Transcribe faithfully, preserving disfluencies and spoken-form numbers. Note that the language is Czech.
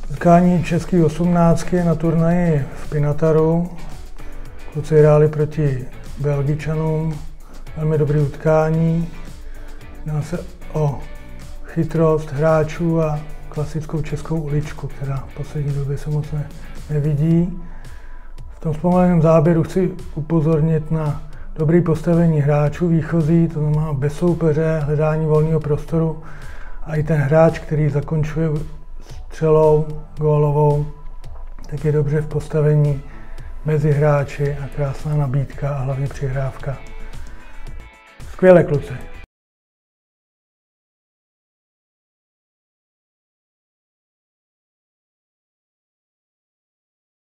Utkání české osmnáctky na turnaji v Pinataru. Kluci hráli proti Belgičanům. Velmi dobré utkání. Jedná se o chytrost hráčů a klasickou českou uličku, která v poslední době se moc ne, nevidí. V tom zpomaleném záběru chci upozornit na dobré postavení hráčů výchozí, to znamená bez soupeře, hledání volného prostoru, a i ten hráč, který zakončuje střelou gólovou, tak je dobře v postavení mezi hráči a krásná nabídka a hlavně přihrávka. Skvěle, kluci.